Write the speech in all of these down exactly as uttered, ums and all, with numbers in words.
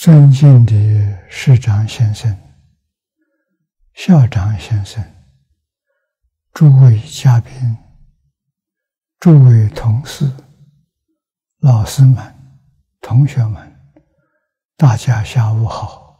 尊敬的师长先生、校长先生、诸位嘉宾、诸位同事、老师们、同学们，大家下午好！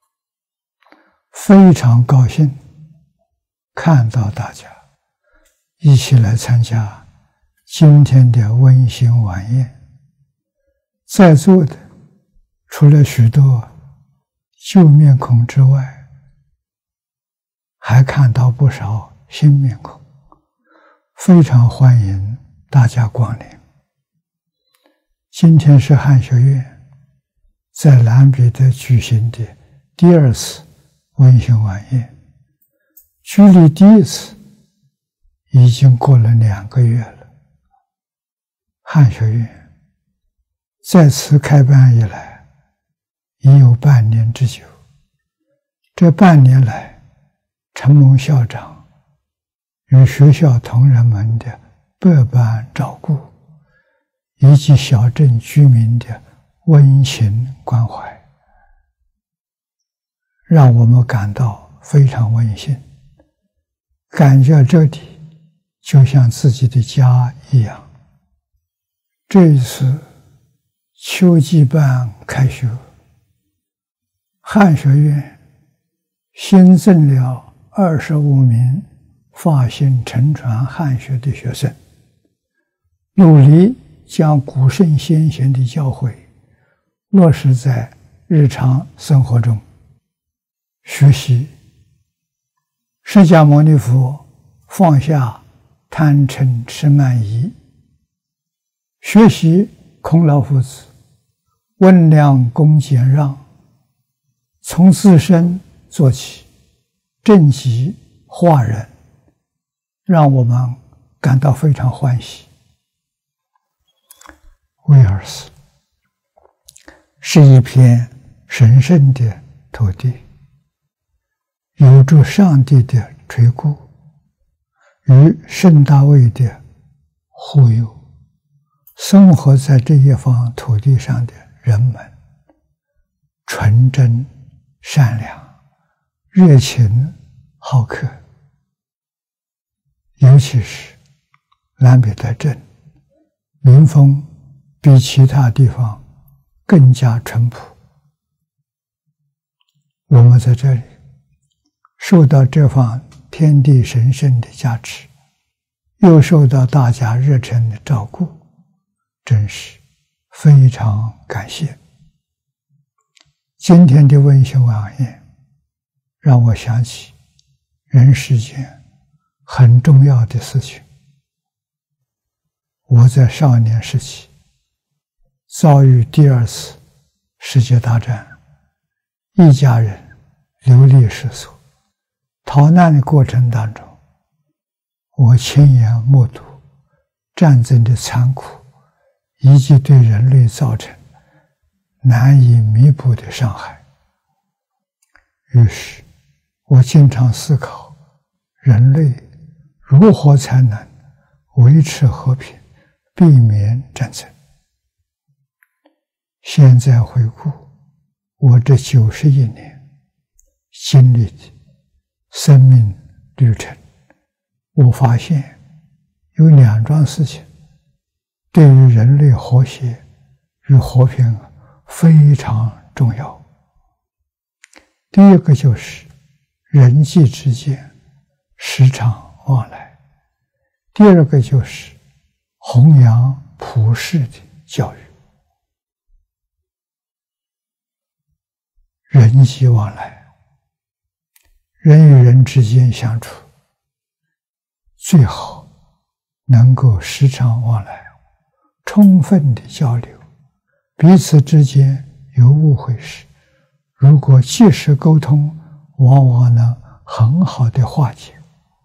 非常高兴看到大家一起来参加今天的温馨晚宴。在座的除了许多旧面孔之外，还看到不少新面孔，非常欢迎大家光临。今天是汉学院在兰彼得举行的第二次温馨晚宴，距离第一次已经过了两个月了。汉学院在此开办以来已有半年之久，这半年来，承蒙校长与学校同仁们的百般照顾，以及小镇居民的温情关怀，让我们感到非常温馨，感觉这里就像自己的家一样。这一次秋季班开学，汉学院新增了二十五名发心承传汉学的学生，努力将古圣先贤的教诲落实在日常生活中，学习释迦牟尼佛放下贪嗔痴慢疑，学习孔老夫子温良恭俭让，从自身做起，正己化人，让我们感到非常欢喜。威尔斯是一片神圣的土地，有着上帝的垂顾与圣大卫的护佑。生活在这一方土地上的人们纯真善良、热情好客，尤其是兰彼得镇民风比其他地方更加淳朴。我们在这里受到这方天地神圣的加持，又受到大家热忱的照顾，真是非常感谢。今天的温馨晚宴让我想起人世间很重要的事情。我在少年时期遭遇第二次世界大战，一家人流离失所，逃难的过程当中，我亲眼目睹战争的残酷以及对人类造成难以弥补的伤害。于是我经常思考，人类如何才能维持和平，避免战争。现在回顾我这九十一年经历的生命旅程，我发现有两桩事情对于人类和谐与和平非常重要。第一个就是人际之间时常往来，第二个就是弘扬普世的教育。人际往来，人与人之间相处最好能够时常往来，充分的交流，彼此之间有误会时，如果及时沟通，往往能很好的化解。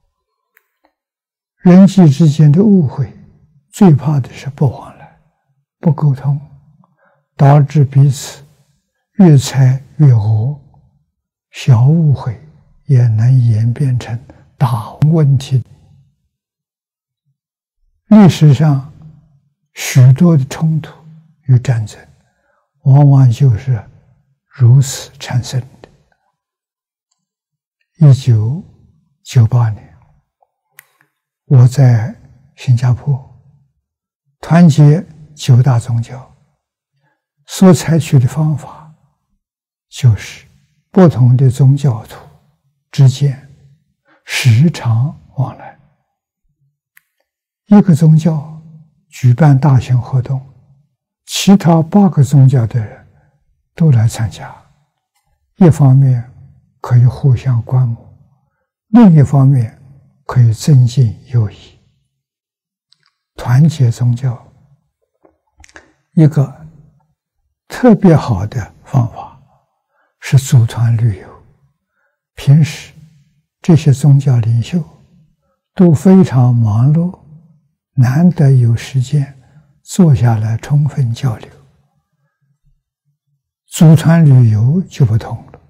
人际之间的误会最怕的是不往来、不沟通，导致彼此越猜越讹，小误会也能演变成大问题。历史上许多的冲突与战争，往往就是如此产生的。一九九八年，我在新加坡团结九大宗教，所采取的方法就是不同的宗教徒之间时常往来。一个宗教举办大型活动，其他八个宗教的人都来参加，一方面可以互相观摩，另一方面可以增进友谊。团结宗教一个特别好的方法是组团旅游。平时这些宗教领袖都非常忙碌，难得有时间坐下来充分交流。组团旅游就不同了，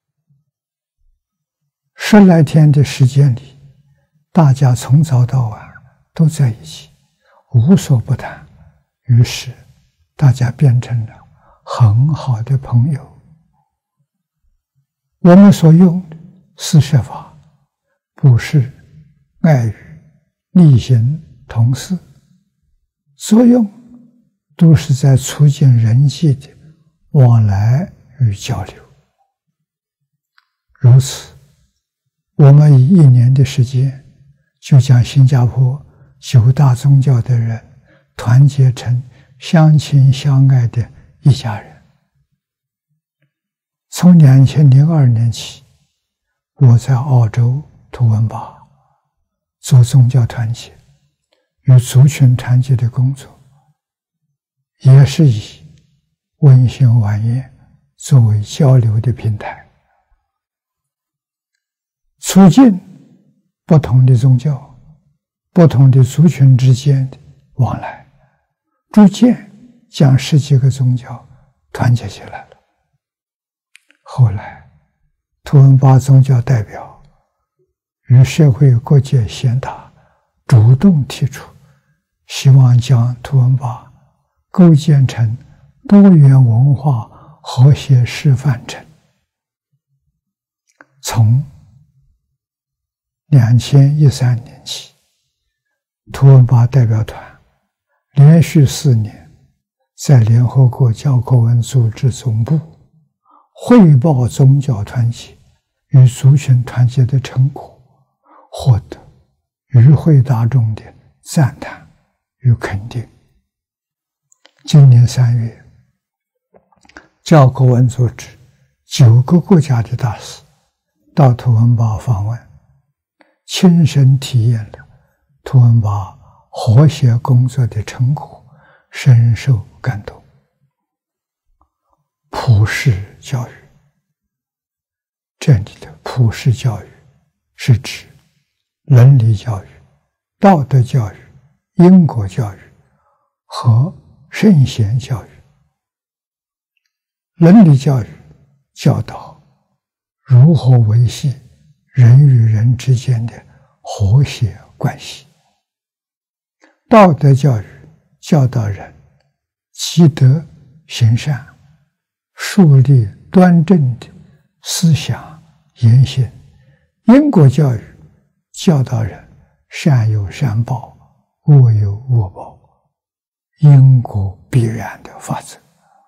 十来天的时间里，大家从早到晚都在一起，无所不谈，于是大家变成了很好的朋友。我们所用的四摄法、布施、爱语、力行、同事，作用都是在促进人际的往来与交流。如此，我们以一年的时间就将新加坡九大宗教的人团结成相亲相爱的一家人。从二零零二年起，我在澳洲图文巴做宗教团结与族群团结的工作，也是以温馨晚宴作为交流的平台，促进不同的宗教、不同的族群之间的往来，逐渐将十几个宗教团结起来了。后来，图文巴宗教代表与社会各界贤达主动提出，希望将图文巴构建成多元文化和谐示范城。从二零一三年起，图文巴代表团连续四年在联合国教科文组织总部汇报宗教团结与族群团结的成果，获得与会大众的赞叹与肯定。今年三月，教科文组织九个国家的大使到图文巴访问，亲身体验了图文巴和谐工作的成果，深受感动。普世教育，这里的普世教育是指伦理教育、道德教育、因果教育和圣贤教育。伦理教育教导如何维系人与人之间的和谐关系，道德教育教导人积德行善，树立端正的思想言行，因果教育教导人善有善报，恶有恶报，因果必然的法则。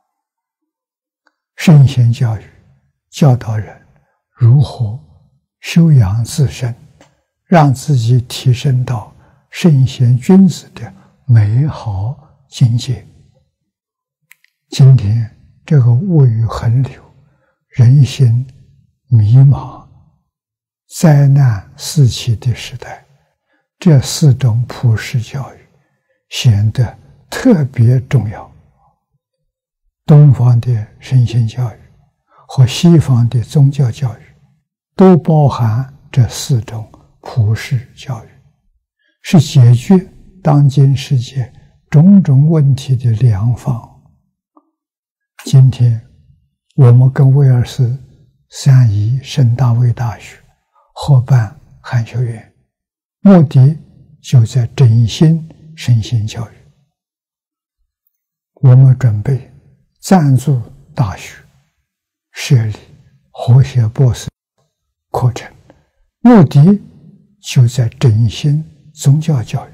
圣贤教育教导人如何修养自身，让自己提升到圣贤君子的美好境界。今天这个物欲横流，人心迷茫，灾难四起的时代，这四种普世教育显得特别重要。东方的圣贤教育和西方的宗教教育都包含这四种普世教育，是解决当今世界种种问题的良方。今天我们跟威尔斯三一圣大卫大学合办汉学院，目的就在振兴圣贤教育。我们准备赞助大学设立和谐博士课程，目的就在振兴宗教教育。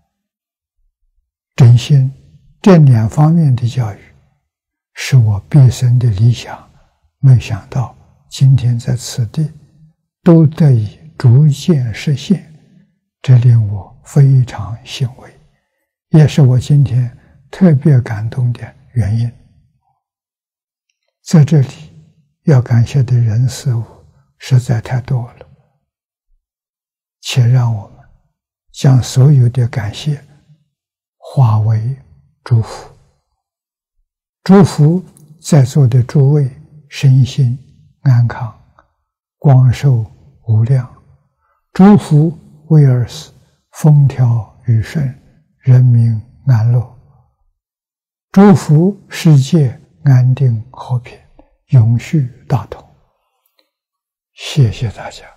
振兴这两方面的教育是我毕生的理想，没想到今天在此地都得以逐渐实现，这令我非常欣慰，也是我今天特别感动的原因。在这里要感谢的人事物实在太多了，且让我们将所有的感谢化为祝福，祝福在座的诸位身心安康，光寿无量，祝福威尔斯风调雨顺，人民安乐，祝福世界安定和平，永续大同。谢谢大家。